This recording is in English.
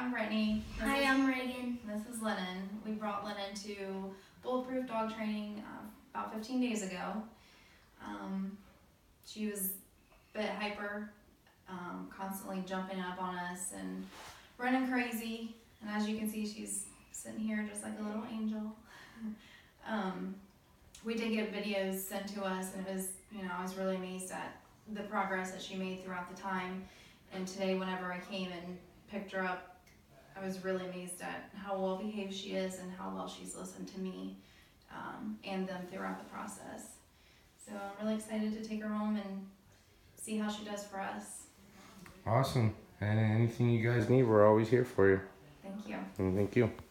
I'm Brittany. Hi, I'm Reagan. This is Lennon. We brought Lennon to Bulletproof Dog Training about 15 days ago. She was a bit hyper, constantly jumping up on us and running crazy. And as you can see, she's sitting here just like a little angel. We did get videos sent to us, and it was, I was really amazed at the progress that she made throughout the time. And today, whenever I came and picked her up, I was really amazed at how well behaved she is and how well she's listened to me and them throughout the process. So I'm really excited to take her home and see how she does for us. Awesome. And anything you guys need, we're always here for you. Thank you. And thank you.